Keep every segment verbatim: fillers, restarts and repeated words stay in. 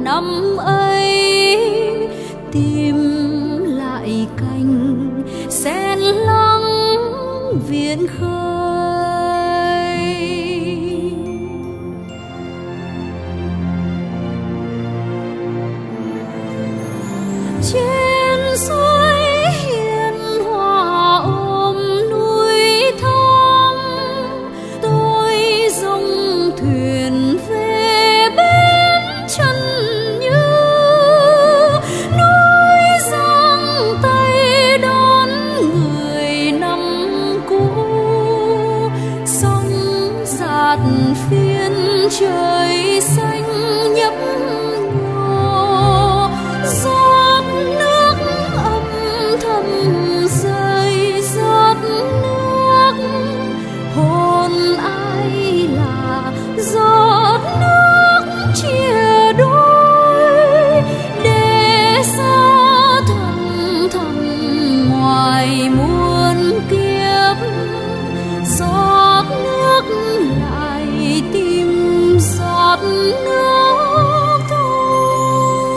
năm ấy, tìm lại cành sen lắng viễn khơi. Trên suối hiền hòa ôm núi thắm, tôi dòng thuyền về bên chân như núi giang tay đón người năm cũ. Sóng dạt phiên trời xanh nhấp nhô, giọt nước âm thầm rơi giọt nước. Hồn ai là giọt nước chia đôi, để xa thầm thầm ngoài muôn kiếp. Giọt nước lại tìm giọt nước thôi.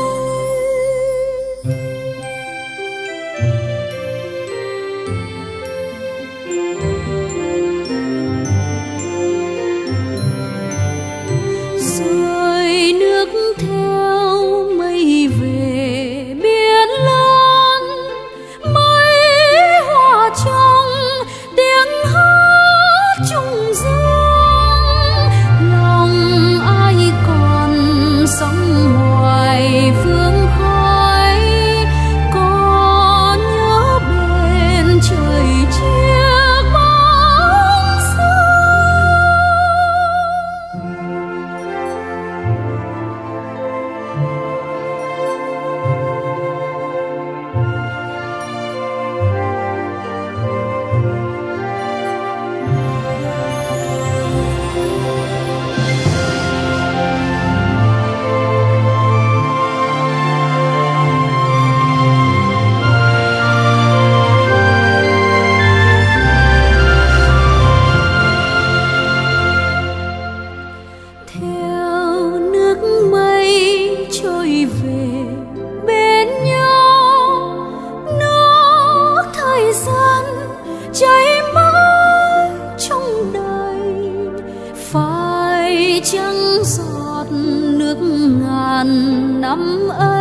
Rồi nước theo mây về biển lớn, mây hòa trong tiếng hát trung dương. Lòng ai còn sống ngoài phương khói, có nhớ bên trời chiếc bóng xưa. Theo nước mây trôi về bên nhau, nước thời gian chảy mãi trong đời. Phải chăng giọt nước ngàn năm ấy